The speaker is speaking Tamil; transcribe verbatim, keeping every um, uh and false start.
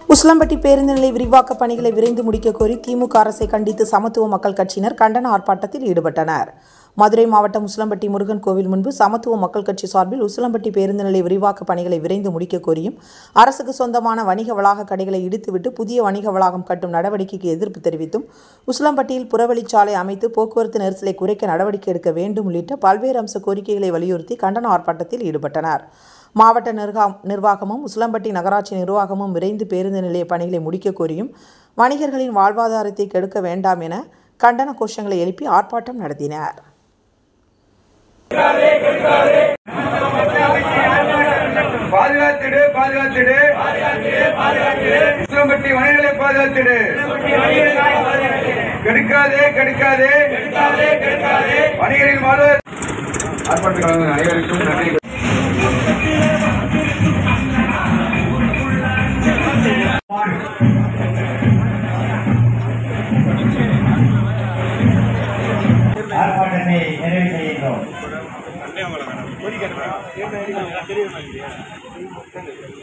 உசிலம்பட்டி பேருந்து நிலைய விரிவாக்க பணிகளை விரைந்து முடிக்க கோரி திமுக அரசை கண்டித்து சமத்துவ மக்கள் கட்சியினர் கண்டன ஆர்ப்பாட்டத்தில் ஈடுபட்டனர். மதுரை மாவட்டம் உசிலம்பட்டி முருகன் கோவில் முன்பு சமத்துவ மக்கள் கட்சி சார்பில் உசிலம்பட்டி பேருந்து நிலைய விரிவாக்க பணிகளை விரைந்து முடிக்க கோரியும், அரசுக்கு சொந்தமான வணிக வளாக கடைகளை இடித்துவிட்டு புதிய வணிக வளாகம் கட்டும் நடவடிக்கைக்கு எதிர்ப்பு தெரிவித்தும், உசிலம்பட்டியில் புறவழிச்சாலை அமைத்து போக்குவரத்து நெரிசலை குறைக்க நடவடிக்கை எடுக்க வேண்டும் உள்ளிட்ட பல்வேறு அம்ச கோரிக்கைகளை வலியுறுத்தி கண்டன ஆர்ப்பாட்டத்தில் ஈடுபட்டனர். மாவட்ட நிர்வாகமும் உசிலம்பட்டி நகராட்சி நிர்வாகமும் விரைந்து பேருந்து நிலைய பணிகளை முடிக்க கோரியும், வணிகர்களின் வாழ்வாதாரத்தை கெடுக்க வேண்டாம் என கண்டன கோஷங்களை எழுப்பி ஆர்ப்பாட்டம் நடத்தினர். பாதுகாத்திடு பாதுகாத்திடு உசிலம்பட்டி வணிகர்களை பாதுகாத்திடு, கெடுக்காதே கெடுக்காதே வணிகரின் வாழ்வாதார ஆர்ப்பாட்டங்கள் அனைவருக்கும் நன்றி. ஆர்ப்பாட்டத்தை நிறைவு செய்கின்றோம்.